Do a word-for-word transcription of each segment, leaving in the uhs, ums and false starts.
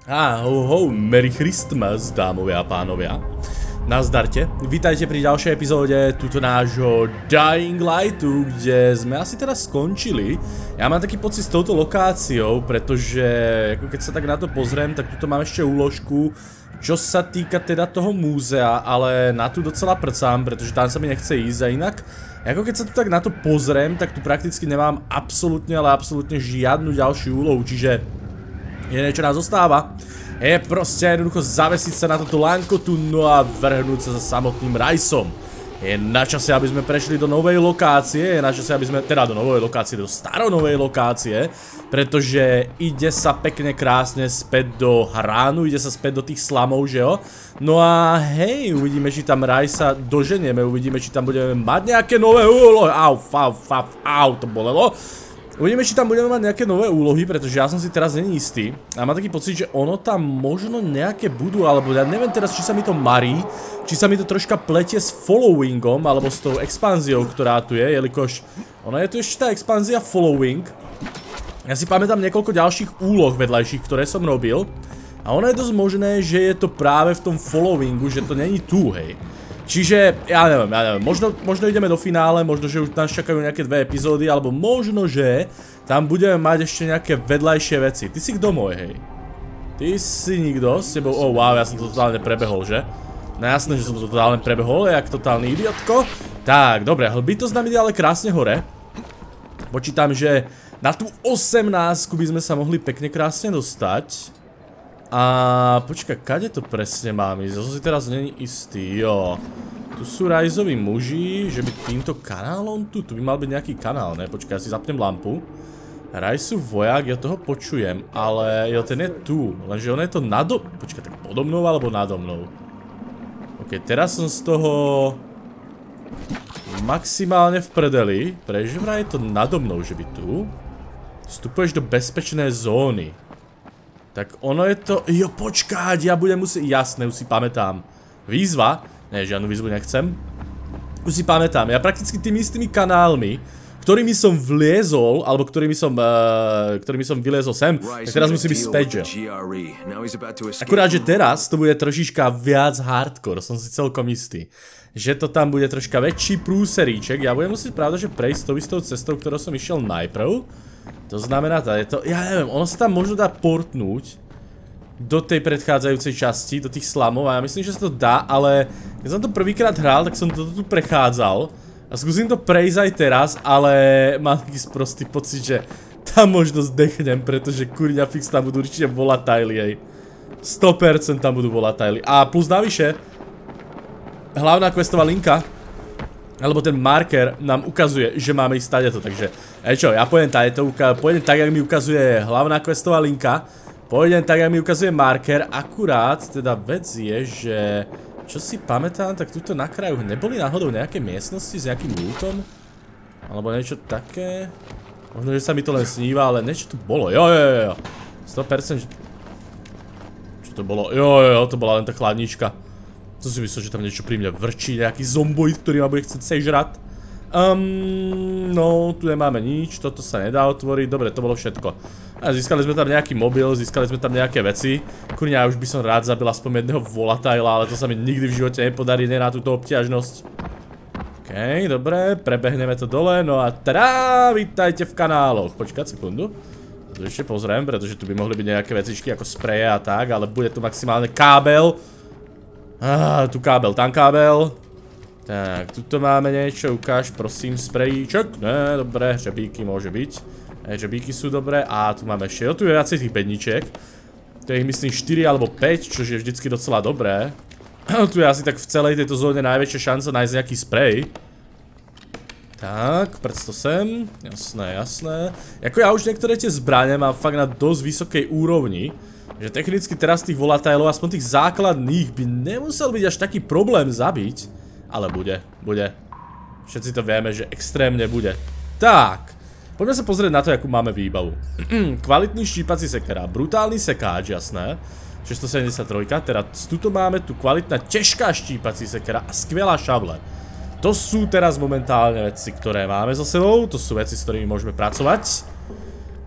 Ahoj, Merry Christmas, dámovia a pánovia. Nazdarte, vítajte pri ďalšej epizóde tuto nášho Dying Lightu, kde sme asi teraz skončili. Ja mám taký pocit s touto lokáciou, pretože ako keď sa tak na to pozriem, tak tuto mám ešte úložku, čo sa týka teda toho múzea, ale na tu docela prcám, pretože tam sa mi nechce ísť a inak. Ako keď sa tu tak na to pozriem, tak tu prakticky nemám absolútne, ale absolútne žiadnu ďalšiu úlohu, čiže jediné, čo nás zostáva, je proste jednoducho zavesiť sa na toto lankotu, no a vrhnúť sa za samotným Rajsom. Je na čase, aby sme prešli do novej lokácie, je na čase, aby sme, teda do novej lokácie, do staronovej lokácie, pretože ide sa pekne krásne späť do Hránu, ide sa späť do tých slamov, že jo? No a hej, uvidíme, či tam Rajsa doženieme, uvidíme, či tam budeme mať nejaké nové úlohy, au, au, au, au, to bolelo. Uvidíme, či tam budeme mať nejaké nové úlohy, pretože ja som si teraz není istý. A mám taký pocit, že ono tam možno nejaké budú, alebo ja neviem teraz, či sa mi to marí, či sa mi to troška pletie s followingom, alebo s tou expanziou, ktorá tu je, jelikož ono je tu ešte tá expanzia following. Ja si pamätám niekoľko ďalších úloh vedľajších, ktoré som robil. A ono je dosť možné, že je to práve v tom followingu, že to není tu, hej. Čiže, ja neviem, ja neviem, možno, možno ideme do finále, možno, že už nás čakajú nejaké dve epizódy, alebo možno, že tam budeme mať ešte nejaké vedľajšie veci. Ty si kto môj, hej? Ty si nikto, s tebou, oh wow, ja som to totálne prebehol, že? No jasné, že som to totálne prebehol, jak totálny idiotko. Tak, dobre, hlbitosť nám ide ale krásne hore. Počítam, že na tú osemnástku by sme sa mohli pekne krásne dostať. A počkaj, kade to presne mám ísť? Ja som si teraz není istý, jo. Tu sú Rajzoví muži, že by týmto kanálom tu, tu by mal byť nejaký kanál, ne? Počkaj, ja si zapnem lampu. Rajs sú vojak, ja toho počujem, ale jo, ten je tu, lenže on je to nado... Počkaj, tak podo mnou alebo nado mnou? Ok, teraz som z toho... maximálne v prdeli, pretože vraj je to nado mnou, že by tu... Vstupuješ do bezpečnej zóny. Tak ono je to... Jo, počkať, ja budem musieť... Jasné, už si pamätám. Výzva? Ne, žiadnu výzvu nechcem. Už si pamätám, ja prakticky tými istými kanálmi, ktorými som vliezol, alebo ktorými som... Uh, ktorými som vyliezol sem, tak teraz musím byť späť, že? Akurát, že teraz to bude trošička viac hardcore, som si celkom istý. Že to tam bude troška väčší prúseríček, ja budem musieť pravda, že prejsť tou istou cestou, ktorou som išiel najprv. To znamená, je to, ja neviem, ono sa tam možno dá portnúť do tej predchádzajúcej časti, do tých slamov a ja myslím, že sa to dá, ale keď som to prvýkrát hral, tak som to tu prechádzal a skúsim to prejsť aj teraz, ale mám taký sprostý pocit, že tam možno zdechnem, pretože kurňa fix tam budú určite volatajli, hej. sto percent tam budú volatajli. A plus navyše, hlavná questová linka, alebo ten marker nám ukazuje, že máme ísť tadeto, takže aj čo, ja pôjdem tadeto, pôjdem tak, jak mi ukazuje hlavná questová linka, pôjdem tak, jak mi ukazuje marker, akurát, teda vec je, že, čo si pamätám, tak tuto na kraju neboli náhodou nejaké miestnosti s nejakým lootom? Alebo niečo také? Možno, že sa mi to len sníva, ale niečo tu bolo, jo, jo, jo, sto percent, čo to bolo, jo, jo, jo, to bola len tá chladnička. To si myslel, že tam niečo pri mne vrčí, nejaký zomboid, ktorý ma bude chcieť sežrať. Um, no, tu nemáme nič, toto sa nedá otvoriť, dobre, to bolo všetko. A získali sme tam nejaký mobil, získali sme tam nejaké veci. Kurňa, ja už by som rád zabil aspoň jedného volatajla, ale to sa mi nikdy v živote nepodarí, ne na túto obťažnosť. OK, dobre, prebehneme to dole, no a tadá, vítajte v kanáloch. Počkať sekundu. To ešte pozriem, pretože tu by mohli byť nejaké vecičky ako spreje a tak, ale bude tu maximálne kábel. Ah, tu kábel, tam kábel. Tak, tuto máme niečo, ukáž, prosím, sprejíčok. Ne, dobré, hřebíky môže byť. Hřebíky sú dobré. A tu máme ešte, jo, tu je viacej tých bedničiek. To je ich myslím štyri alebo päť, čo je vždycky docela dobré. Tu je asi tak v celej tejto zóne najväčšia šanca nájsť nejaký sprej. Tak, prsto sem. Jasné, jasné. Jako ja už niektoré tie zbrane mám fakt na dosť vysokej úrovni. Že technicky teraz tých volatajlov, aspoň tých základných, by nemusel byť až taký problém zabiť. Ale bude, bude. Všetci to vieme, že extrémne bude. Tak, poďme sa pozrieť na to, akú máme výbavu. Kvalitný štípací sekera, brutálny sekáč, jasné. šesťstosedemdesiattri, teda tuto máme tu kvalitná ťažká štípací sekera a skvelá šavle. To sú teraz momentálne veci, ktoré máme za sebou, to sú veci, s ktorými môžeme pracovať.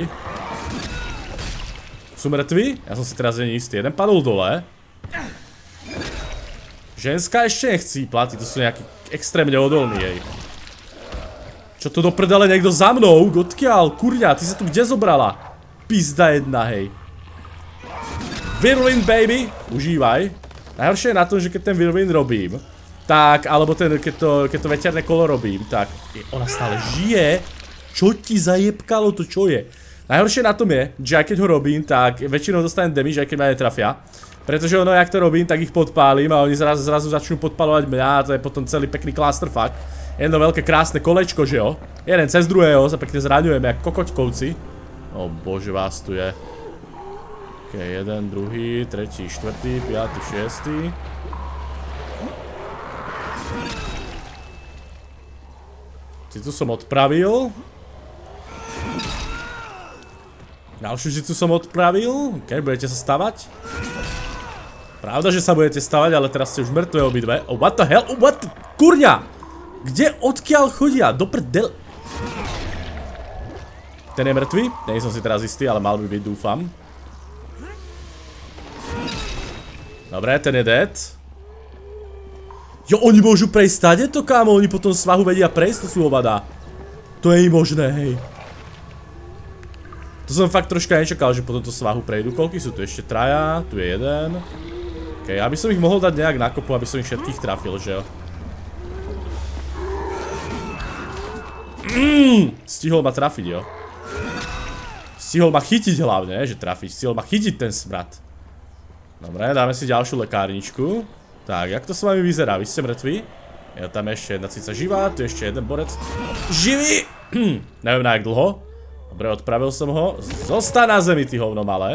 hej. Sú mŕtvi? Ja som si teraz není istý. Jeden padol dole. Ženská ešte nechcípla, títo sú nejaký extrémne odolní, hej. Čo to do prdele niekto za mnou? Odkiaľ? Kurňa, ty sa tu kde zobrala? Pizda jedna, hej. Whirlwind, baby! Užívaj. Najhoršie je na tom, že keď ten whirlwind robím, tak, alebo ten, keď to, keď to veterné kolo robím, tak ona stále žije. Čo ti zajebkalo, to čo je? Najhoršie na tom je, že aj keď ho robím, tak väčšinou dostanem damage, aj keď ma netrafia. Pretože ono, jak to robím, tak ich podpálim a oni zrazu, zrazu začnú podpalovať mňa a to je potom celý pekný clusterfuck. Jedno veľké krásne kolečko, že jo? Jeden cez druhého sa pekne zraňujeme, jak kokoťkovci. O bože, vás tu je. Ok, jeden, druhý, tretí, štvrtý, piatý, šiestý. Žicu som odpravil. Ďalšiu žicu som odpravil. Ok, budete sa stavať? Pravda, že sa budete stavať, ale teraz ste už mŕtve obidve. Oh, what the hell? Oh, what the... Kurňa! Kde, odkiaľ chodia? Do prdel... Ten je mŕtvý? Nie som si teraz istý, ale mal by byť, dúfam. Dobre, ten je dead. Jo, oni môžu prejsť tady to, kámo? Oni po tom svahu vedia prejsť, to sú hovada. To je možné, hej. To som fakt troška nečakal, že po tomto svahu prejdú. Koľky sú tu ešte? Traja, tu je jeden. Okej, aby som ich mohol dať nejak na kopu, aby som ich všetkých trafil, že jo. Mm, stihol ma trafiť, jo. Stihol ma chytiť hlavne, že trafiť. Stihol ma chytiť ten smrad. Dobre, dáme si ďalšiu lekárničku. Tak, jak to s vami vyzerá? Vy ste mŕtvi? Je tam ešte jedna cica živá, tu ešte jeden borec. Živý! Neviem na jak dlho. Dobre, odpravil som ho. Zostaň na zemi, ty hovno malé.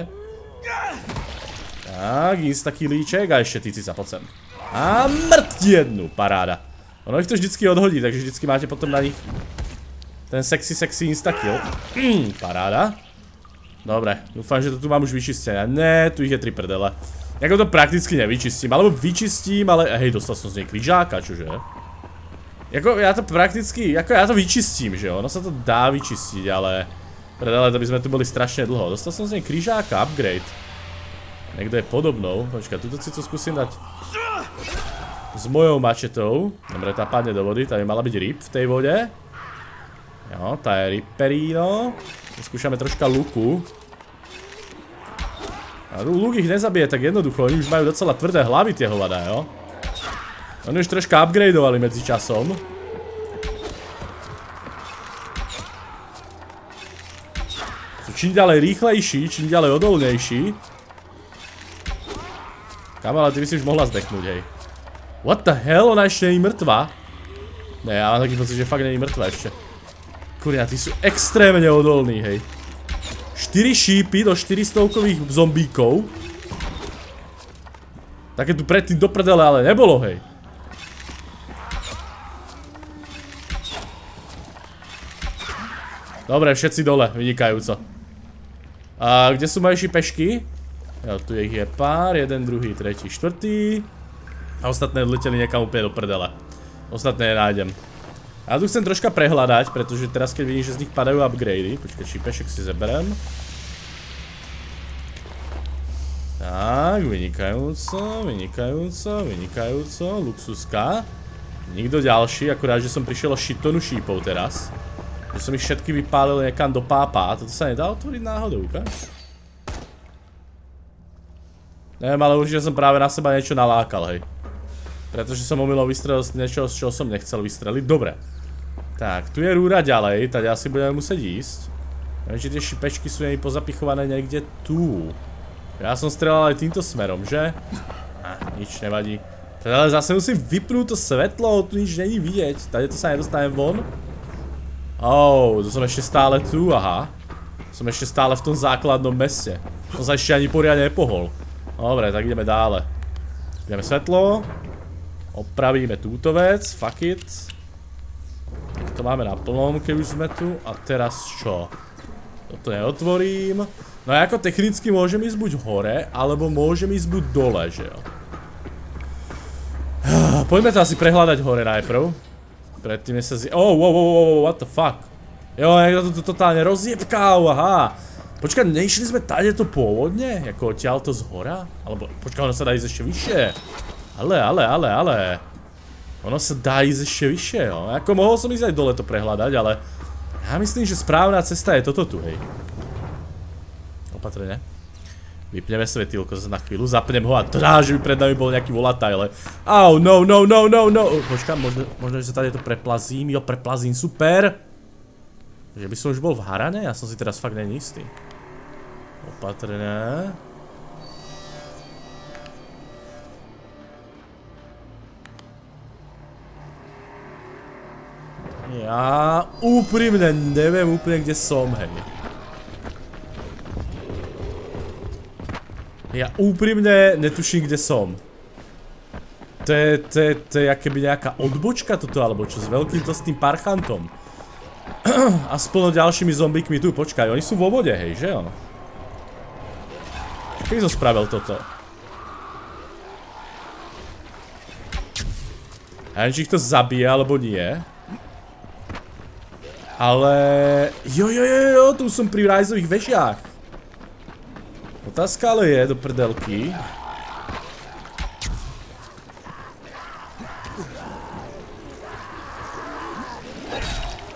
Tak, instakilíček a ešte ty cica, poď sem. A mŕť jednu, paráda. Ono ich to vždycky odhodí, takže vždycky máte potom na nich ten sexy, sexy instakill. Mm, paráda. Dobre, dúfam, že to tu mám už vyčistené. Ne, tu ich je tri prdele. Jako to prakticky nevyčistím, alebo vyčistím, ale hej, dostal som z nej križáka, čože? Jako ja to prakticky, ako ja to vyčistím, že jo? Ono sa to dá vyčistiť, ale prdele, to by sme tu boli strašne dlho. Dostal som z nej križáka, upgrade. Niekto je podobnou. Počkaj, túto si to skúsim dať s mojou mačetou. Dobre, tá padne do vody, tá by mala byť rip v tej vode. Jo, tá je riperino. Skúšame troška luku. A luk ich nezabije tak jednoducho, oni už majú docela tvrdé hlavy tie hovada, jo. Oni už troška upgradeovali medzi časom. Sú čím ďalej rýchlejší, čím ďalej odolnejší. Kamala, ty by si už mohla zdechnúť, hej. What the hell, ona ešte nie je mŕtva? Ne, ja mám taký pocit, že fakt nie je mŕtva ešte. Kurňa, tí sú extrémne odolní, hej. štyri šípy do štyristovkových zombíkov. Také tu predtým do prdele, ale nebolo, hej. Dobre, všetci dole, vynikajúco. A kde sú moje šípešky? Jo, tu ich je pár, jeden, druhý, tretí, štvrtý. A ostatné odleteli niekam úplne do prdele. Ostatné nenájdem. Ja tu chcem troška prehľadať, pretože teraz keď vidím, že z nich padajú upgradey. Počkaj, šípešek si zeberem. Tak, vynikajúco, vynikajúco, vynikajúco, luxuska. Nikto ďalší, akurát, že som prišiel o shitonu šípov teraz. Že som ich všetky vypálil niekam do pápa. Toto sa nedá otvoriť náhodou, ukáž? Neviem, ale určite som práve na seba niečo nalákal, hej. Pretože som omylom vystrelil z niečoho, z čoho som nechcel vystreliť. Dobre. Tak, tu je rúra ďalej, tady asi budeme musieť ísť. Neviem, či tie šipečky sú nej pozapichované niekde tu. Ja som strelal aj týmto smerom, že? Ah, nič nevadí. Ale zase musím vypnúť to svetlo, tu nič není vidieť. Tady to sa nedostanem von. Oh, to som ešte stále tu, aha. Som ešte stále v tom základnom meste. Som sa ešte ani poriadne nepohol. Dobre, tak ideme dále. Ideme svetlo. Opravíme túto vec, fuck it. To máme na plnom, keď už sme tu. A teraz čo? Toto neotvorím. No a ako technicky môžem ísť buď hore, alebo môžem ísť buď dole, že jo? Poďme to asi prehľadať hore najprv. Predtým sa zi... Oh, wow, wow, wow, what the fuck? Jo, niekto to totálne rozjebkal, aha. Počkaj, nešli sme tady to pôvodne? Jako odtiaľto z hora? Alebo, počkaj, ono sa dá ísť ešte vyššie. Ale, ale, ale, ale. Ono sa dá ísť ešte vyššie, jo. Ako mohol som ísť aj dole to prehľadať, ale ja myslím, že správna cesta je toto tu, hej. Opatrne. Vypneme svetilko na chvíľu, zapnem ho a trá, že by pred nami bol nejaký volatajle. Au, no, no, no, no, no. Počkaj, možno, možno, že sa tady to preplazím. Jo, preplazím, super. Že by som už bol v Harane? Ja som si teraz fakt není istý. Opatrne. Ja úprimne neviem úplne, kde som, hej. Ja úprimne netuším, kde som. To je, to je, to je akéby nejaká odbočka toto, alebo čo, s veľkým to s tým parchantom. A s plno ďalšími zombíkmi tu, počkaj, oni sú vo vode, hej, že ono? Kedy som spravil toto? Ja neviem, či ich to zabije, alebo nie. Ale... Jo, jo, jo, jo, tu som pri rajzových vežiach. Otázka ale je, do prdelky.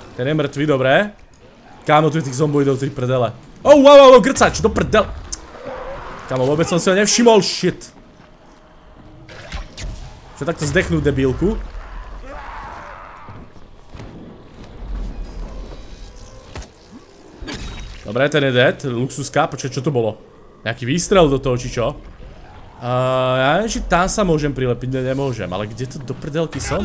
Ten je mŕtvý, dobré. Kámo, tu je tých zomboidov, tri prdele. Oh, wow, wow, wow, grcač, do prdele. Kámo, vôbec som si ho nevšimol, shit. Čo takto zdechnúť, debílku? Dobre, ten je dead, luxuska, počkaj, čo to bolo? Nejaký výstrel do toho, či čo? Uh, ja neviem, či tam sa môžem prilepiť, ne, nemôžem, ale kde to do prdelky som?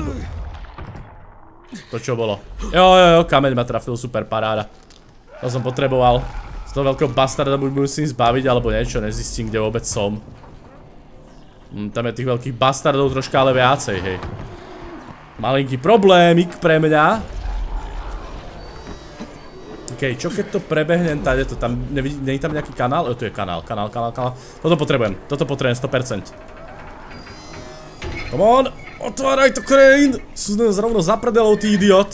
To čo bolo? Jo, jo, jo, kameň ma trafil, super, paráda. To som potreboval. Z toho veľkého bastarda buď musím zbaviť, alebo niečo, nezistím, kde vôbec som. Hm, tam je tých veľkých bastardov troška, ale viacej, hej. Malinký problémik pre mňa. Okej, čo keď to prebehnem tady, to tam, nevidí, nie je tam nejaký kanál? O, tu je kanál, kanál, kanál, kanál. Toto potrebujem, toto potrebujem, sto percent. Come on, otváraj to, Crane! Sú zrovna za predelou, ty idiot.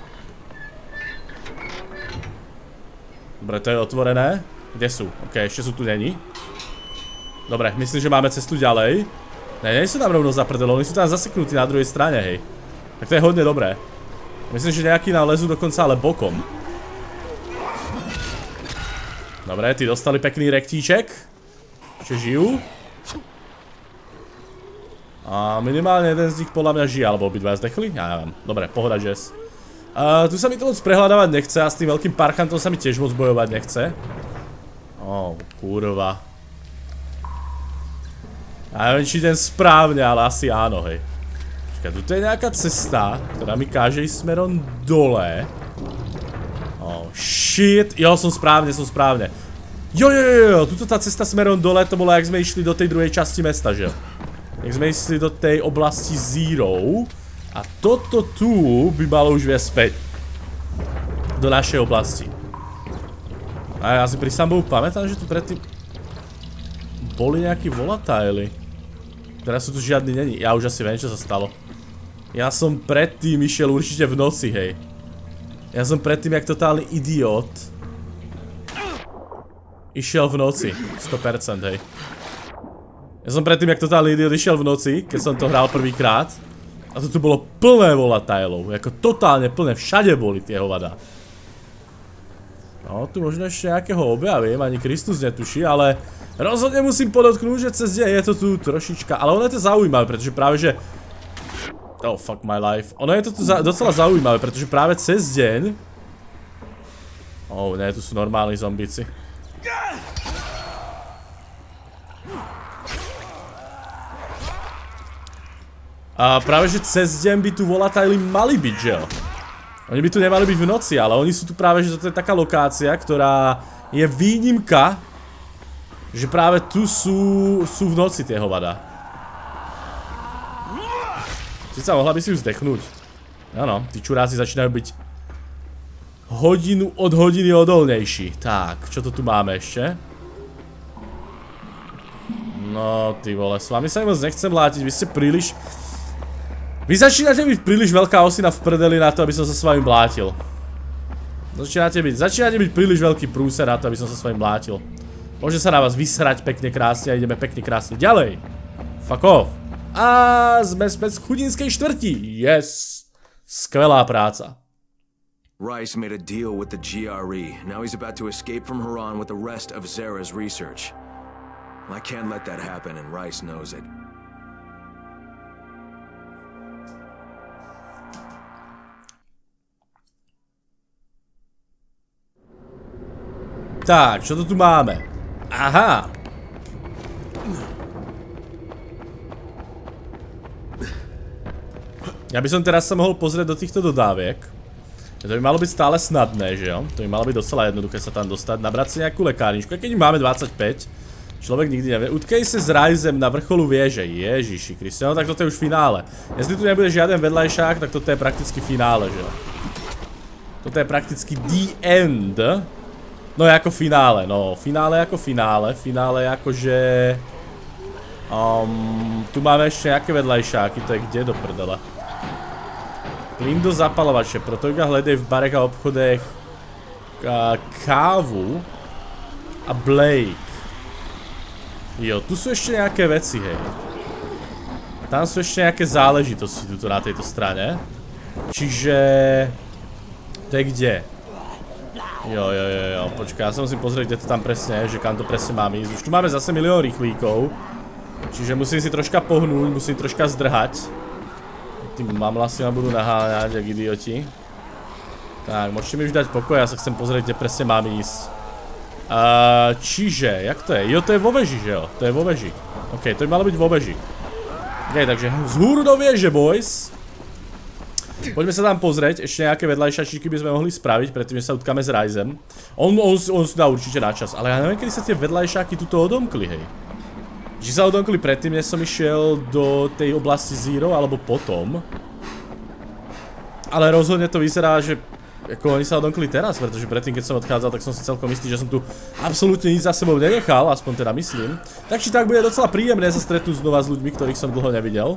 Dobre, to je otvorené. Kde sú? Ok, ešte sú tu není. Dobre, myslím, že máme cestu ďalej. Ne, nie sú tam rovno za predelou, oni sú tam zaseknutí na druhej strane, hej. Tak to je hodne dobré. Myslím, že nejaký nám lezú dokonca ale bokom. Dobre, tí dostali pekný rektíček. Ešte žijú. A minimálne jeden z nich podľa mňa žije, alebo obidva zdechli? Ja neviem. Dobre, pohoda, Jess. Uh, tu sa mi to moc prehľadávať nechce a s tým veľkým parkantom sa mi tiež moc bojovať nechce. Ó, oh, kurva. Ja neviem, či idem správne, ale asi áno, hej. Počkaj, tu je nejaká cesta, ktorá mi káže ísť smerom dole. Oh, shit. Jo, som správne, som správne. Jo, jo, jo, jo, tuto tá cesta smerom dole, to bolo, jak sme išli do tej druhej časti mesta, že jo? Jak sme išli do tej oblasti Zero. A toto tu by malo už viesť späť. Do našej oblasti. A ja si pri sám Bohu pamätám, že tu predtým boli nejakí volatajly. Teraz sú tu žiadny není. Ja už asi viem, čo sa stalo. Ja som predtým išiel určite v noci, hej. Ja som predtým, jak totálny idiot, išiel v noci, sto percent, hej. Ja som predtým, jak totálny idiot, išiel v noci, keď som to hral prvýkrát. A to tu bolo plné volatajlov, ako totálne plné, všade boli tie hovada. No, tu možno ešte nejakého objavím, ani Kristus netuší, ale rozhodne musím podotknúť, že cez deň je to tu trošička, ale ono je to zaujímavé, pretože práve že... Oh, fuck my life. Ono je to tu docela zaujímavé, pretože práve cez deň... Oh, ne, tu sú normálni zombíci. A práve že cez deň by tu volatajli mali byť, že jo? Oni by tu nemali byť v noci, ale oni sú tu práve, že toto je taká lokácia, ktorá je výnimka, že práve tu sú, sú v noci tie hovada. Sice mohla by si ju zdechnúť. Áno, tí čuráci začínajú byť hodinu od hodiny odolnejší. Tak, čo to tu máme ešte? No, ty vole, s vami sa mi moc nechcem látiť, vy ste príliš... Vy začínate byť príliš veľká osina v prdeli na to, aby som sa s vami blátil. Začínate byť, začínate byť príliš veľký prúser na to, aby som sa s vami blátil. Môže sa na vás vysrať pekne krásne a ideme pekne krásne ďalej. Fuck off. A sme späť z chudinskej štvrti. Yes. Skvelá práca. Rice made a deal with the G R E. Now he's about to escape from Haran with the rest of Zara's research. I can't let that happen, and Rice knows it. Tak, čo to tu máme? Aha. Ja by som teraz sa mohol pozrieť do týchto dodáviek. To by malo byť stále snadné, že jo? To by malo byť docela jednoduché sa tam dostať. Nabrať si nejakú lekárničku. A keď máme dvadsaťpäť, človek nikdy nevie. Utkej sa s Ricem na vrcholu vieže. Ježiši Kriste, no tak toto je už finále. Jestli tu nebude žiaden vedľajšák, tak toto je prakticky finále, že jo? Toto je prakticky the end. No je ako finále, no, finále ako finále, finále akože... Um, tu máme ešte nejaké vedľajšáky, to je kde do prdele? Plyn do zapalovače, proto iba hľadej v barech a obchodech uh, kávu a Blake. Jo, tu sú ešte nejaké veci, hej. Tam sú ešte nejaké záležitosti tuto na tejto strane. Čiže... To je kde? Jo, jo, jo, jo, počkaj, ja sa musím pozrieť, kde to tam presne je, že kam to presne máme ísť. Už tu máme zase milión rýchlíkov. Čiže musím si troška pohnúť, musím troška zdrhať. Tí mamlasy ma budú naháňať, jak idioti. Tak, môžete mi už dať pokoj, ja sa chcem pozrieť, kde presne mám ísť. Uh, čiže, jak to je? Jo, to je vo veži, že jo? To je vo veži. OK, to by malo byť vo veži. OK, takže vzhúru do vieže, boys. Poďme sa tam pozrieť, ešte nejaké vedľajšačíky by sme mohli spraviť, predtým, že sa utkáme s Rysem. On, on, on si dá určite na čas, ale ja neviem, kedy sa tie vedľajšáky tuto odomkli, hej. Či sa odomkli predtým, než som išiel do tej oblasti Zero, alebo potom. Ale rozhodne to vyzerá, že ako oni sa odomkli teraz, pretože predtým, keď som odchádzal, tak som si celkom istý, že som tu absolútne nič za sebou nenechal, aspoň teda myslím. Tak či tak bude docela príjemné sa stretnúť znova s ľuďmi, ktorých som dlho nevidel.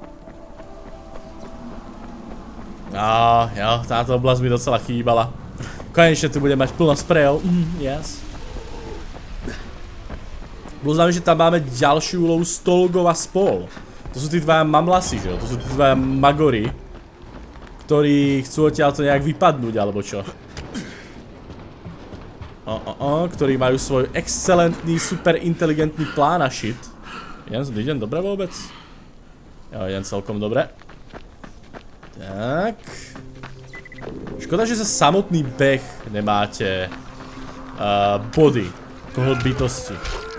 Á, jo, táto oblasť mi docela chýbala. Konečne tu budem mať plno sprejov. Mm, yes. Bolo znamená, že tam máme ďalšiu úlohu Stolgov a spol. To sú tí dvaja mamlasy, že jo? To sú tí dvaja magory, ktorí chcú odtiaľto nejak vypadnúť, alebo čo? O, o, o, ktorí majú svoj excelentný, super inteligentný plán a shit. Idem, idem dobre vôbec? Jo, idem celkom dobre. Tak. Škoda, že za samotný beh nemáte uh, body, koho bytosti.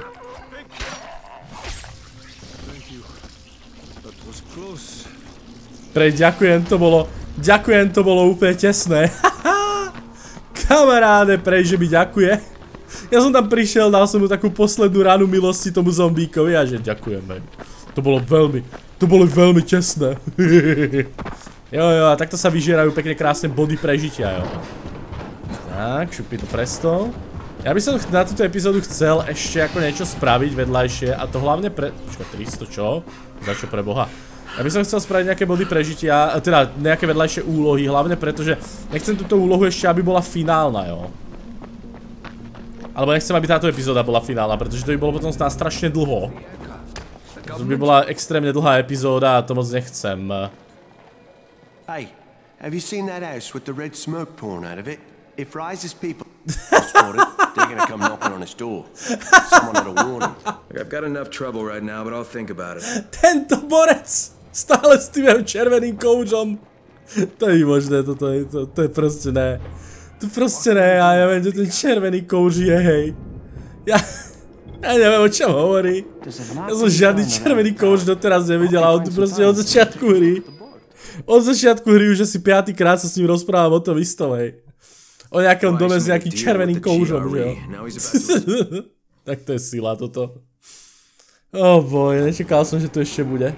Pre, ďakujem, to bolo, ďakujem, to bolo úplne tesné. Kamaráde, prej, že mi ďakuje. Ja som tam prišiel, dal som mu takú poslednú ránu milosti tomu zombíkovi a že ďakujem, hej. To bolo veľmi, to bolo veľmi tesné. Jo, jo, a takto sa vyžierajú pekne krásne body prežitia, jo. Tak, šupí to presto. Ja by som na túto epizódu chcel ešte ako niečo spraviť vedľajšie, a to hlavne pre... Počkaj, tristo čo? Za čo pre boha? Ja by som chcel spraviť nejaké body prežitia, teda nejaké vedľajšie úlohy, hlavne preto, že nechcem túto úlohu ešte, aby bola finálna, jo. Alebo nechcem, aby táto epizóda bola finálna, pretože to by bolo potom strašne dlho. To by bola extrémne dlhá epizóda a to moc nechcem. Hey, have you seen that house with the red smoke pouring out of it? If Rise's people spot it, they're gonna come knocking on his door. Someone had a warning. I've got enough trouble right now, but I'll think about it. Tento borec! Stále s tým červeným koučom. To je možné, toto je, to, to je proste ne. To proste ne, a ja viem, že ten červený kouč je, hej. Ja... Ja neviem, o čom hovorí. Ja som žiadny červený kouč doteraz nevidel, a on tu proste od začiatku hry. Od začiatku hry už asi piatýkrát sa s ním rozprávam o tom istom, hej. O nejakom dome s nejakým červeným koužom, že jo. Tak to je sila toto. Oh boj, nečakal som, že to ešte bude.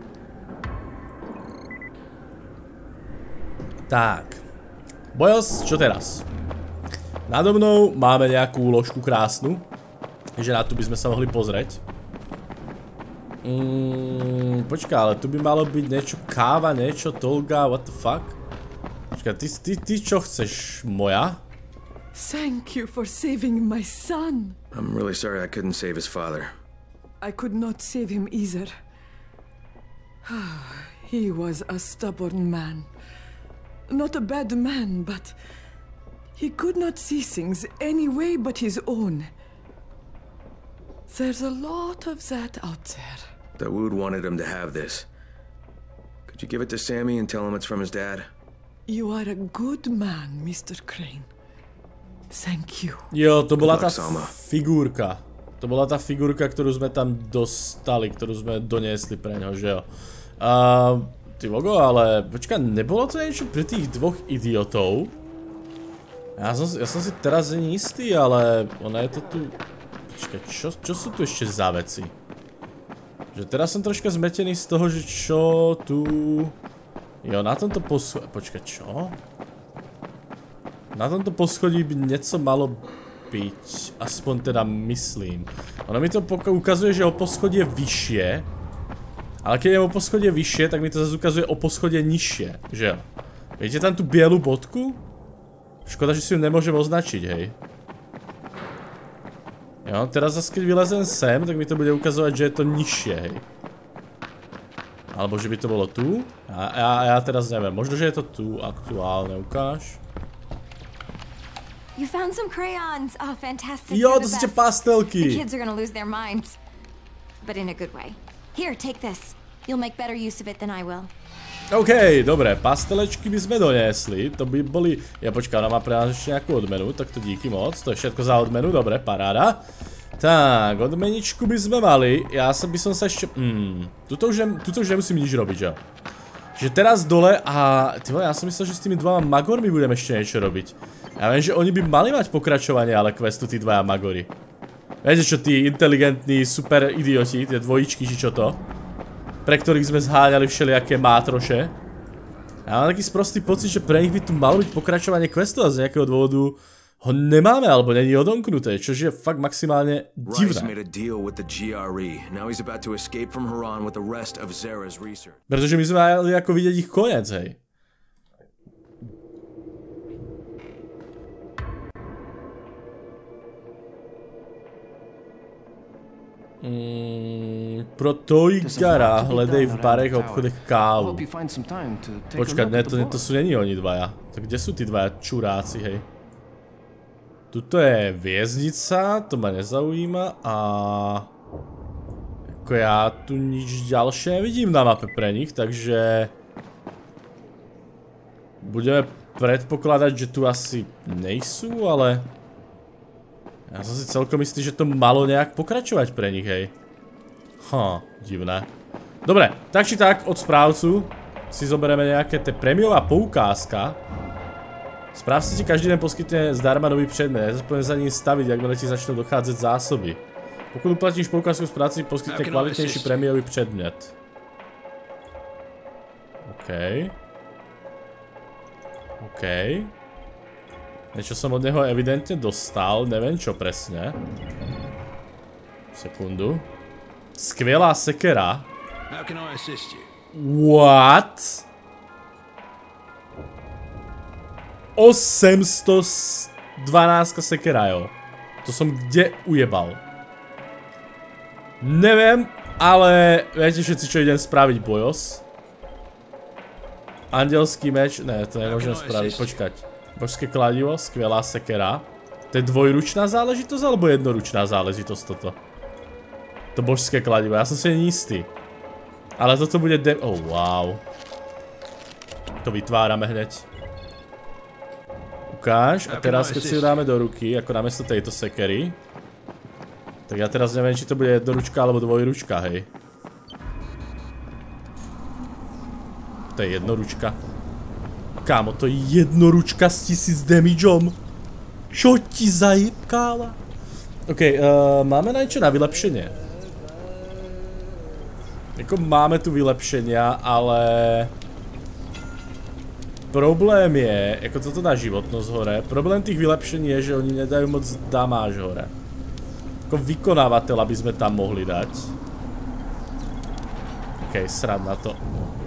Tak. Bojos, čo teraz? Nado mnou máme nejakú úložku krásnu. Že na tu by sme sa mohli pozrieť. Mm, počká, ale tu by malo byť niečo káva, niečo tolga, what the fuck? Počká, ty, ty, ty čo chceš, moja? Thank you for saving my son. I'm really sorry I couldn't save his father. I could not save him either. He was a stubborn man. Not a bad man, but he could not see things any way but his own. There's a lot of that out there. Dawood wanted him to have this. Could you give it to Sammy and tell him it's from his dad? You are a good man, Mister Crane. Thank you. Jo, to bola tá figurka. To bola tá figurka, ktorú sme tam dostali, ktorú sme doniesli pre ňo, že jo. Uh, ty vogo, ale počkaj, nebolo to niečo pre tých dvoch idiotov? Ja som, ja som si teraz nie istý, ale ona je to tu... Počkaj, čo, čo sú tu ešte za veci? Že teraz som troška zmetený z toho, že čo tu... Jo, na tomto poschodí... Počkaj, čo? Na tomto poschodí by niečo malo byť. Aspoň teda myslím. Ono mi to ukazuje, že o poschodie vyššie. Ale keď je o poschodie vyššie, tak mi to zase ukazuje o poschodie nižšie. Že jo? Vidíte tam tú bielu bodku? Škoda, že si ju nemôžem označiť, hej. Jo, teraz zase keď vylezem sem, tak mi to bude ukazovať, že je to nižšie, hej. Alebo že by to bolo tu? A ja, ja teraz neviem, možno, že je to tu aktuálne, ukáž. You found some crayons. Oh, fantastic. Jo, to sú tie pastelky. The kids are gonna lose their minds. But in a good way. Here, take this. You'll make better use of it than I will. OK, dobre, pastelečky by sme doniesli, to by boli... Ja počkám, ona má pre nás ešte nejakú odmenu, tak to díky moc, to je všetko za odmenu, dobre, paráda. Tak, odmeničku by sme mali, ja sa by som sa ešte... Hmm, tuto už, tuto už nemusím nič robiť, že? Že teraz dole a... Ty vole, ja som myslel, že s tými dvoma magormi budem ešte niečo robiť. Ja viem, že oni by mali mať pokračovanie, ale questu tí dvaja magory. Viete čo, tí inteligentní super idioti, tie dvojičky, či čo to? Pre ktorých sme zháňali všelijaké mátroše. Ja mám taký sprostý pocit, že pre nich by tu malo byť pokračovanie questu a z nejakého dôvodu ho nemáme, alebo není odomknuté, čož je fakt maximálne divné. Pretože my sme mali ako vidieť ich koniec, hej. Mm, pro Toigara hledej v barech a obchodech kávu. Počkať, ne, to, ne, to sú není oni dvaja. Tak kde sú tí dvaja čuráci, hej? Tuto je vieznica, to ma nezaujíma a... Ako ja tu nič ďalšie nevidím na mape pre nich, takže... Budeme predpokladať, že tu asi nejsú, ale... Ja som si celkom istý, že to malo nejak pokračovať pre nich, hej. Ha, divné. Dobre, tak či tak, od správcu si zoberieme nejaké té prémiová poukázka. Správce ti každý den poskytne zdarma nový předmět, nezapomínej za ním stavit, jakmile ti začnou docházet zásoby. Pokud uplatíš poukázku, správce ti poskytne kvalitnější prémiový předmět. OK. OK. Niečo som od neho evidentne dostal, neviem čo presne. Sekundu. Skvelá sekera. What? osemsto dvanásť sekera, jo. To som kde ujebal? Neviem, ale viete všetci, čo idem spraviť, bojos? Andelský meč? Ne, to nemôžem spraviť, počkať. Božské kladivo, skvelá sekera. To je dvojručná záležitosť alebo jednoručná záležitosť toto? To božské kladivo, ja som si neistý. Ale toto bude de... Oh, wow. To vytvárame hneď. Ukáž, a teraz keď si ho dáme do ruky, ako namiesto tejto sekery. Tak ja teraz neviem, či to bude jednoručka alebo dvojručka, hej. To je jednoručka. Kámo, to je jednoručka s tisíc damageom. Čo ti zajebkáva? OK, uh, máme na niečo na vylepšenie. Jako máme tu vylepšenia, ale... Problém je, jako toto dá životnosť hore, problém tých vylepšení je, že oni nedajú moc damáž hore. Jako vykonávateľa by sme tam mohli dať. OK, srad na to.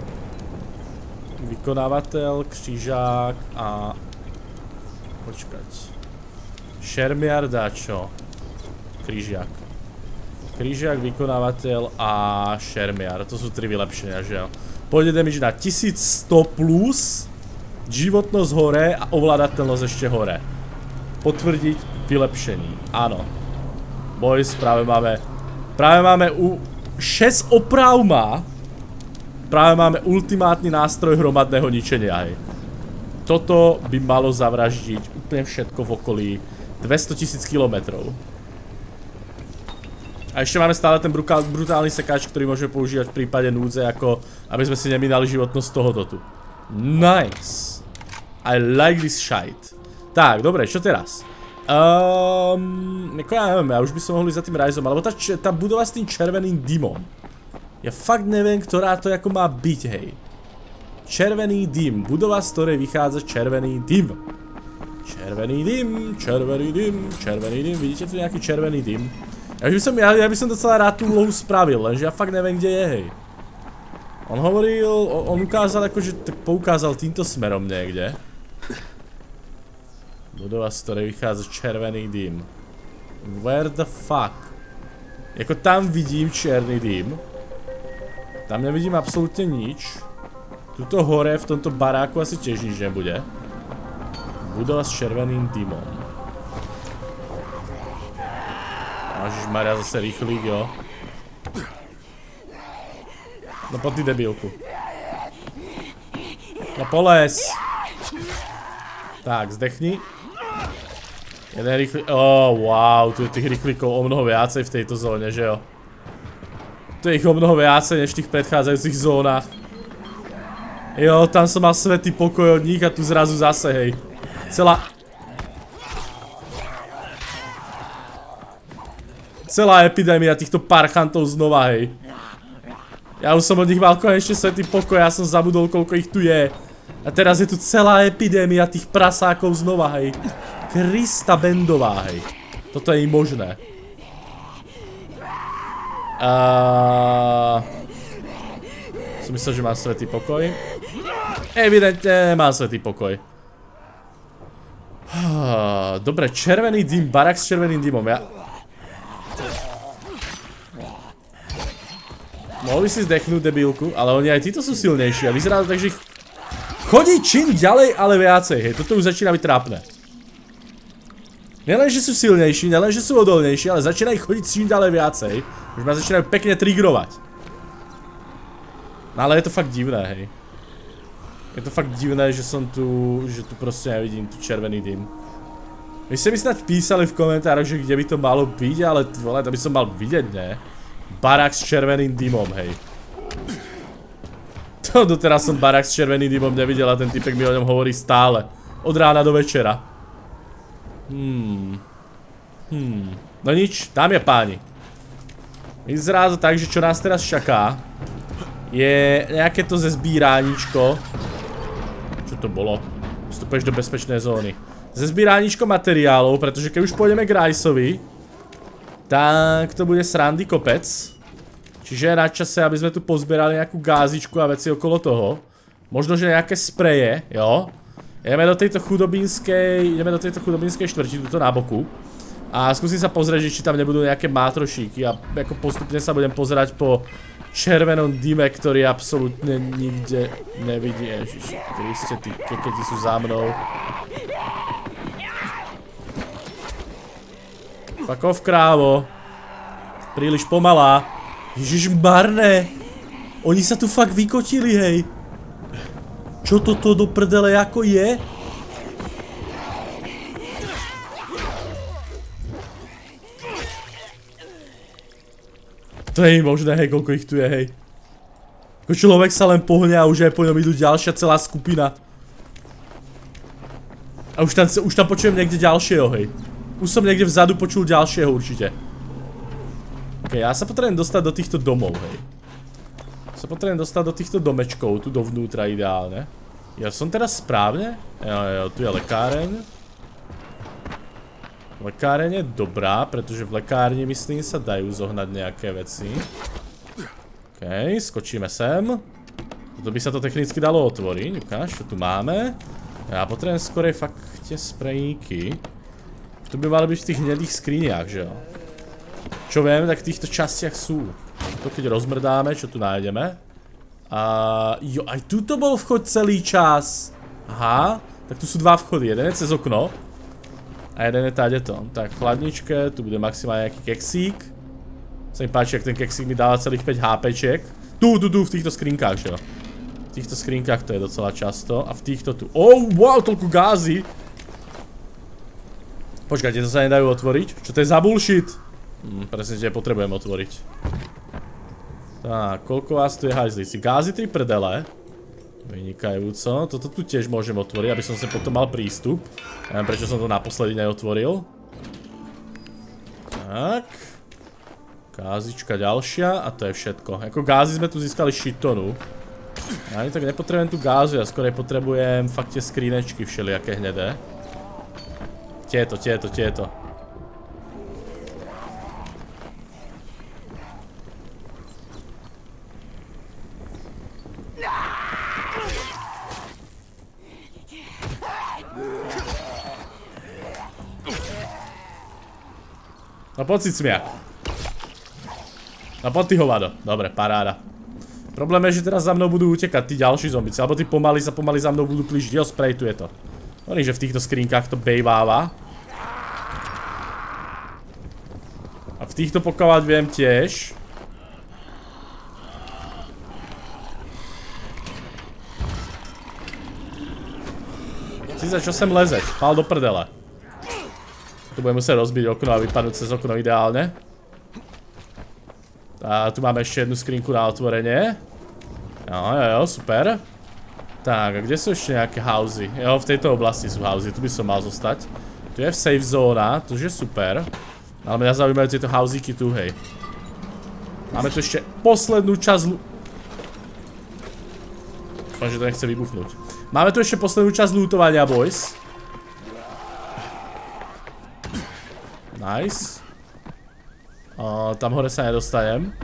Vykonávateľ, křížák a... Počkať. Šermiar dá čo? Krížiak. Krížiak, vykonávateľ a šermiar. To sú tri vylepšenia, že jo? Pôjde damage na tisícsto plus, životnosť hore a ovládateľnosť ešte hore. Potvrdiť vylepšení. Áno. Boys, práve máme... Práve máme u... šesť oprav má. Práve máme ultimátny nástroj hromadného ničenia, hej. Toto by malo zavraždiť úplne všetko v okolí dvestotisíc kilometrov. A ešte máme stále ten brutálny sekáč, ktorý môžeme používať v prípade núdze, ako aby sme si neminali životnosť tohoto tu. Nice. I like this shite. Tak, dobre, čo teraz? Um, ako ja neviem, ja už by som mohli za tým Riseom, alebo tá, tá budova s tým červeným dymom. Ja fakt neviem, ktorá to ako má byť, hej. Červený dym. Budova, z ktorej vychádza červený dym. Červený dym, červený dym, červený dym. Vidíte tu nejaký červený dym? Ja by som, ja, ja by som docela rád tú úlohu spravil, lenže ja fakt neviem, kde je, hej. On hovoril, on ukázal akože, tak poukázal týmto smerom niekde. Budova, z ktorej vychádza červený dym. Where the fuck? Jako tam vidím černý dym. Tam nevidím absolútne nič. Tuto hore v tomto baráku asi tiež nič nebude. Budova s červeným dymom. Ježišmaria, zase rýchlík, jo. No po ty debilku. No poles. Tak, zdechni. Jeden rýchlík. Oh, wow, tu je tých rýchlíkov o mnoho viacej v tejto zóne, že jo? Tu je ich o mnoho viacej než v tých predchádzajúcich zónach. Jo, tam som mal svätý pokoj od nich a tu zrazu zase, hej. Celá... Celá epidémia týchto parchantov znova, hej. Ja už som od nich mal konečne svätý pokoj, ja som zabudol, koľko ich tu je. A teraz je tu celá epidémia tých prasákov znova, hej. Krista Bendová, hej. Toto je možné. Uh... Som myslel, že mám svätý pokoj. Evidentne mám svätý pokoj. Dobre, červený dym, barak s červeným dymom. Ja... Mohli si zdechnúť debilku, ale oni aj títo sú silnejší a vyzerá to tak, že ich chodí čím ďalej, ale viacej, hej, toto už začína byť trápne. Nielen, že sú silnejší, nielen, že sú odolnejší, ale začínajú chodiť čím ďalej viacej, už ma začínajú pekne trigrovať. No ale je to fakt divné, hej. Je to fakt divné, že som tu, že tu proste nevidím tu červený dym. Vy ste mi snad písali v komentároch, že kde by to malo byť, ale vole, to by som mal vidieť, ne? Barák s červeným dymom, hej. To doteraz som barák s červeným dymom nevidel a ten typek mi o ňom hovorí stále. Od rána do večera. Hmm. Hmm. No nič, dámy a páni. Vyzerá to tak, že čo nás teraz čaká je nejaké to zezbíráníčko. Čo to bolo? Vstupuješ do bezpečnej zóny. Zezbíráníčko materiálov, pretože keď už pôjdeme k Riceovi, tak to bude srandy kopec. Čiže je na čase, aby sme tu pozbierali nejakú gázičku a veci okolo toho. Možno, že nejaké spreje, jo. Ideme do tejto chudobínskej, ideme do tejto chudobínskej štvrti, tuto na boku. A skúsim sa pozrieť, či tam nebudú nejaké mátrošíky a ako postupne sa budem pozerať po červenom dyme, ktorý absolútne nikde nevidí. Ježiš, Kriste, tí keketi sú za mnou. Fuck off, krávo. Príliš pomalá. Ježiš, marné. Oni sa tu fakt vykotili, hej. Čo toto do prdele ako je? To je možné, hej, koľko ich tu je, hej. Ako človek sa len pohne a už aj po ňom idú ďalšia celá skupina. A už tam, už tam počujem niekde ďalšieho, hej. Už som niekde vzadu počul ďalšieho určite. Ok, ja sa potrebujem dostať do týchto domov, hej. Sa potrebujem dostať do týchto domečkov, tu dovnútra ideálne. Ja som teraz správne? Jo, jo, tu je lekáreň. Lekáreň je dobrá, pretože v lekárni, myslím, sa dajú zohnať nejaké veci. Ok, skočíme sem. Toto by sa to technicky dalo otvoriť. Ukáž, čo tu máme. Ja potrebujem skorej fakt tie sprejníky. Tu by mali byť v tých hnedých skriniach, že jo? Čo viem, tak v týchto častiach sú. To keď rozmrdáme, čo tu nájdeme. A jo, aj tuto bol vchod celý čas. Aha, tak tu sú dva vchody. Jeden je cez okno. A jeden je tádeto. Tak, v chladničke, tu bude maximálne nejaký keksík. Sa mi páči, ak ten keksík mi dáva celých päť hápečiek. Tu, tu, tu, v týchto skrinkách, že jo? V týchto skrinkách to je docela často. A v týchto tu. Oh, wow, toľko gázy. Počkajte, to sa nedajú otvoriť? Čo to je za bullshit? Hm, presne, že potrebujem otvoriť. Tak, koľko vás tu je hajzlíci? Gázy tri prdele. Vynikajúco. Toto tu tiež môžem otvoriť, aby som sa potom mal prístup. Neviem, prečo som to naposledy neotvoril. Tak. Gázička ďalšia a to je všetko. Ako gázy sme tu získali shitonu. Ja ani tak nepotrebujem tú gázu, ja skorej potrebujem fakt tie skrinečky všelijaké hnedé. Tieto, tieto, tieto. No poď si smiak. No poď ty hovado. Dobre, paráda. Problém je, že teraz za mnou budú utekať tí ďalší zombici, alebo tí pomaly sa pomaly za mnou budú plížiť. Jo, sprejtuje to. Hovorím, že v týchto skrinkách to bejváva. A v v týchto pokovať viem tiež. Ciza, čo sem lezeš? Pál do prdele. Tu budem musieť rozbiť okno a vypadnúť cez okno ideálne. A tu máme ešte jednu skrinku na otvorenie. Jo, jo, jo, super. Tak, a kde sú ešte nejaké houzy? Jo, v tejto oblasti sú houzy, tu by som mal zostať. Tu je safe zóna, to je super. Ale mňa zaujímajú tieto housíky tu, hej. Máme tu ešte poslednú časť... Dúfam, že to nechce vybuchnúť. Máme tu ešte poslednú časť lootovania, boys. Nice. O, tam hore sa nedostanem.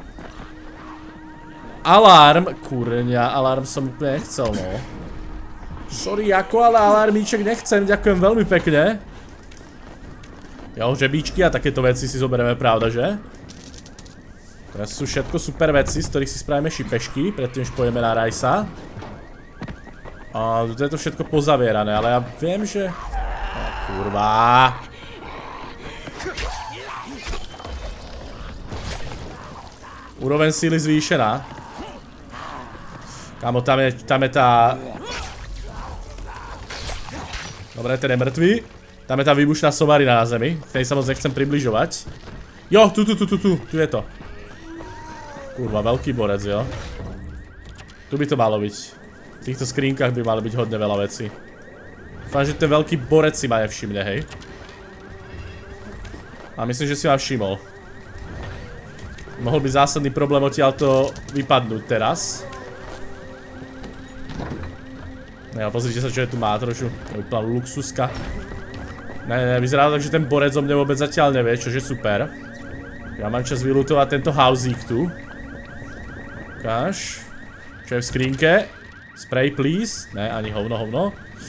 Alarm, kurňa, alarm som úplne nechcel, no. Sorry, ako, ale alarmíček nechcem, ďakujem veľmi pekne. Jo, žebíčky a takéto veci si zoberieme, pravda, že? Teraz sú všetko super veci, z ktorých si spravíme šipešky, predtým, než pôjdeme na Rajsa. A tu je to všetko pozavierané, ale ja viem, že... O, kurva. Úroveň síly zvýšená. Kámo, tam je, tam je tá... Dobre, ten je mŕtvý. Tam je tá výbušná somarina na zemi, k tej sa moc nechcem približovať. Jo, tu, tu, tu, tu, tu, tu je to. Kurva, veľký borec, jo. Tu by to malo byť. V týchto skrínkach by malo byť hodne veľa vecí. Dúfam, že ten veľký borec si ma nevšimne, hej. A myslím, že si ma všimol. Mohol by zásadný problém odtiaľto vypadnúť teraz. No, pozrite sa, čo je tu má trošku. Je úplná luxuska. Ne, ne, vyzerá tak, že ten borec o mne vôbec zatiaľ nevie, čože super. Ja mám čas vylútovať tento housík tu. Ukáž. Čo je v skrínke? Spray, please. Ne, ani hovno, hovno.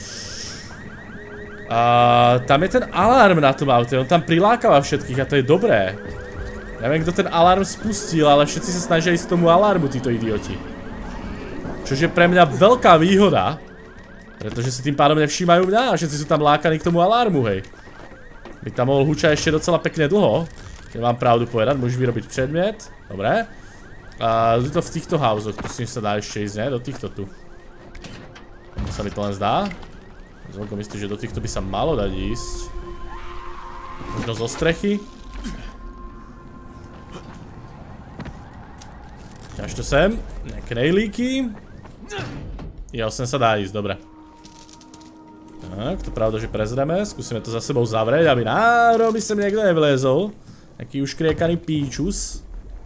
A tam je ten alarm na tom aute, on tam prilákava všetkých a to je dobré. Neviem, kto ten alarm spustil, ale všetci sa snažia ísť k tomu alarmu, títo idioti. Čož je pre mňa veľká výhoda, pretože si tým pádom nevšímajú mňa a všetci sú tam lákaní k tomu alarmu, hej. By tam mohol hučať ešte docela pekne dlho, keď mám pravdu povedať, môžeš vyrobiť predmet, dobre. A tu to v týchto housoch, tu si sa dá ešte ísť, ne? Do týchto tu. To sa mi to len zdá. Zvolko myslíš, že do týchto by sa malo dať ísť. Možno zo strechy. Ťaž to sem, nejaké nejlíky. Jo, sem sa dá ísť, dobre. Tak, to pravda, že prezrieme, skúsime to za sebou zavrieť, aby náhodou by sem niekto nevlezol. Taký uškriekaný píčus.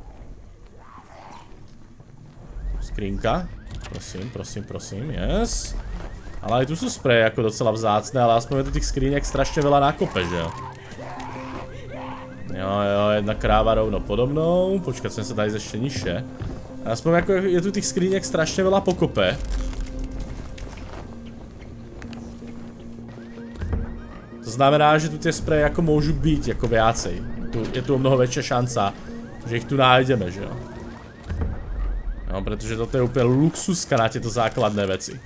Skrinka. Prosím, prosím, prosím, yes. Ale aj tu sú spreje ako docela vzácne, ale aspoň je tu tých skriniek strašne veľa nakope, že jo. Jo, jo, jedna kráva rovno podobnou. Počkať, sem sa dá ísť ešte nižšie. Aspoň ako je tu tých skriniek strašne veľa pokope. To znamená, že tu tie spreje ako môžu byť ako viacej. Tu, je tu o mnoho väčšia šanca, že ich tu nájdeme, že jo. No, pretože toto je úplne luxuska na tieto základné veci.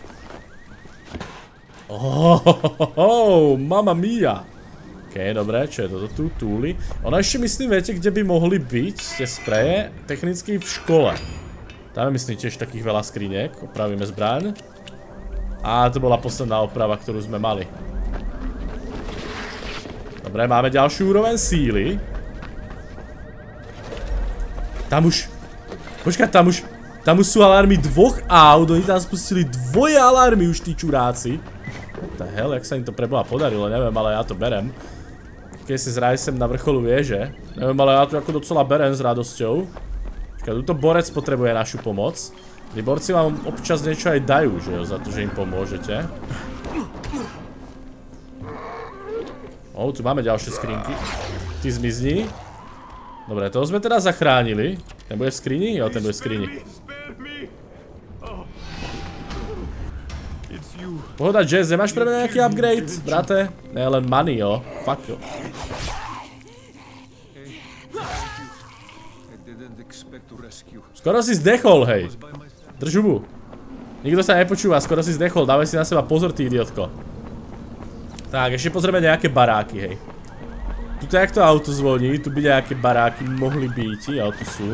Ohohoho, mamma mia. OK, dobre, čo je toto tu? Túly. Ono ešte myslím, viete, kde by mohli byť tie spreje? Technicky v škole. Tam je myslím tiež takých veľa skriniek. Opravíme zbraň. A to bola posledná oprava, ktorú sme mali. Dobre, máme ďalšiu úroveň síly. Tam už... Počkaj, tam už... Tam už sú alarmy dvoch aut. Oni tam spustili dvoje alarmy už, tí čuráci. What the hell, jak sa im to preboha podarilo, neviem, ale ja to berem. Keď si z Rajsem na vrcholu vieže. Neviem, ale ja to ako docela berem s radosťou. Počkaj, tuto borec potrebuje našu pomoc. Tí borci vám občas niečo aj dajú, že jo, za to, že im pomôžete. O, tu máme ďalšie skrinky. Ty zmizni. Dobre, toho sme teda zachránili. Ten bude v skrini? Jo, ten bude v skrini. Pohoda, Jazz, nemáš pre mňa nejaký upgrade, brate? Ne, len money, jo. Fuck jo. Skoro si zdechol, hej. Drž hubu. Nikto sa nepočúva, skoro si zdechol, dávaj si na seba pozor, ty idiotko. Tak, ešte pozrieme nejaké baráky, hej. Tuto jak to auto zvoní, tu by nejaké baráky mohli byť, ale tu sú.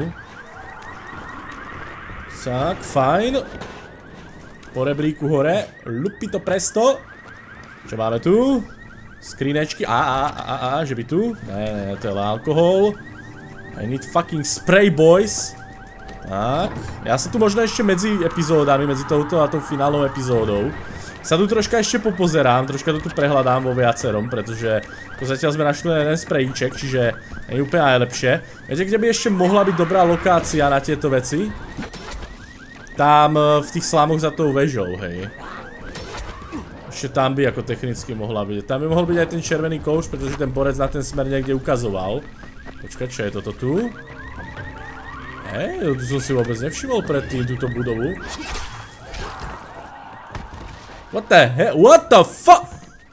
Tak, fajn. Po rebríku hore, lupito presto. Čo máme tu? Skrinečky, a, a, a, a, že by tu? Ne, ne, to je alkohol. I need fucking spray, boys. Tak, ja sa tu možno ešte medzi epizódami, medzi touto a tou finálnou epizódou sa tu troška ešte popozerám, troška to tu prehľadám vo viacerom, pretože to zatiaľ sme našli len jeden sprayíček, čiže nie je úplne najlepšie. Viete, kde by ešte mohla byť dobrá lokácia na tieto veci? Tam v tých slamoch za tou vežou, hej. Ešte tam by ako technicky mohla byť. Tam by mohol byť aj ten červený kouč, pretože ten borec na ten smer niekde ukazoval. Počkaj, čo je toto tu? Hej, tu som si vôbec nevšimol predtým túto budovu. What the hell? What the fuck?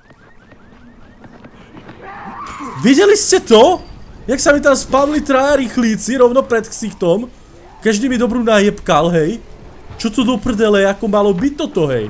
Videli ste to? Jak sa mi tam spavli traja rýchlíci rovno pred ksichtom? Každý mi dobrú najebkal, hej. Čo to do prdele, ako malo byť toto, hej?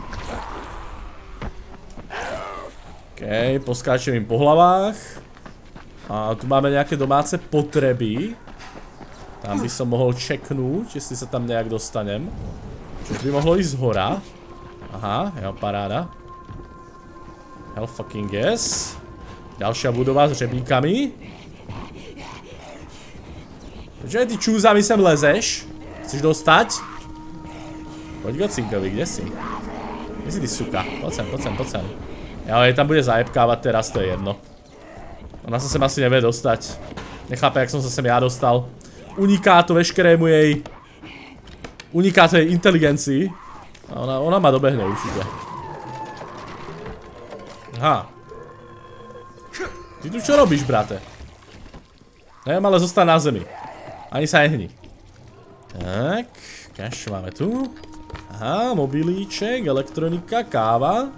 Okej, poskáčem im po hlavách. A tu máme nejaké domáce potreby. Tam by som mohol čeknúť, jestli sa tam nejak dostanem. Čo by mohlo ísť z hora. Aha, jo, paráda. Hell fucking yes. Ďalšia budova s řebíkami. Počkaj, ty čúzami sem lezeš? Chceš dostať? Poď gocinkovi, kde si? Kde si ty suka? Poď sem, poď sem, poď sem. Ja, ale tam bude zajebkávať teraz, to je jedno. Ona sa sem asi nevie dostať. Nechápe, jak som sa sem ja dostal. Uniká to veškerému jej... Uniká to jej inteligencii. A ona, ona ma dobehne určite. Aha. Ty tu čo robíš, brate? Neviem, ale zostaň na zemi. Ani sa nehni. Tak, čo máme tu? Aha, mobilíček, elektronika, káva.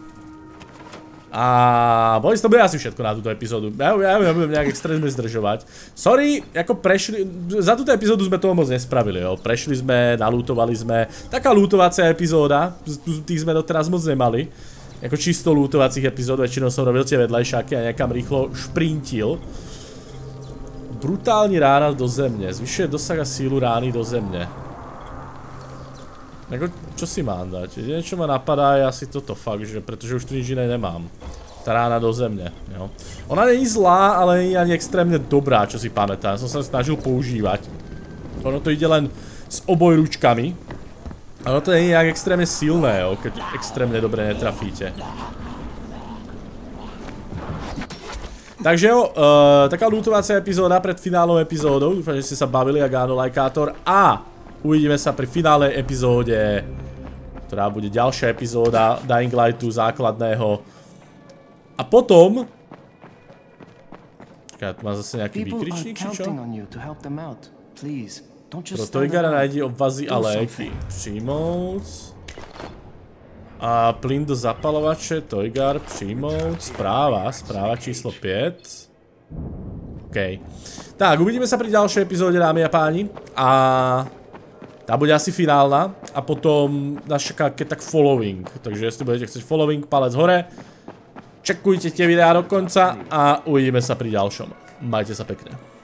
A boys, to bude asi všetko na túto epizódu. Ja, ja, ja budem nejak extrémne zdržovať. Sorry, ako prešli... Za túto epizódu sme toho moc nespravili, jo. Prešli sme, nalútovali sme. Taká lútovacia epizóda. Tých sme doteraz moc nemali. Ako čisto lútovacích epizód. Väčšinou som robil tie vedľajšáky a niekam rýchlo šprintil. Brutální rána do země. Zvyšuje dosah a sílu rány do země. Jako, čo si mám dať? Jediné, čo ma napadá, je asi toto fakt, že pretože už tu nič iné nemám. Tá rána do země, jo. Ona není zlá, ale nie ani extrémne dobrá, čo si pamätám. Som sa snažil používať. Ono to ide len s obojručkami. Ono to nie je nejak extrémne silné, jo, keď extrémne dobre netrafíte. Takže jo, uh, taká lútovacia epizóda pred finálnou epizódou. Dúfam, že ste sa bavili, ak áno, lajkátor. A uvidíme sa pri finálnej epizóde, ktorá bude ďalšia epizóda Dying Lightu základného. A potom... Čakaj, tu má zase nejaký výkričník, či čo? Pro Toygara nájdi obvazy a léky. Přijmout. A plyn do zapalovače, Toygar, přijmout. Správa, správa číslo päť. OK. Tak, uvidíme sa pri ďalšej epizóde, dámy a páni. A... tá bude asi finálna a potom nás čaká keď tak following. Takže jestli budete chcieť following, palec hore. Čekujte tie videá do konca a uvidíme sa pri ďalšom. Majte sa pekne.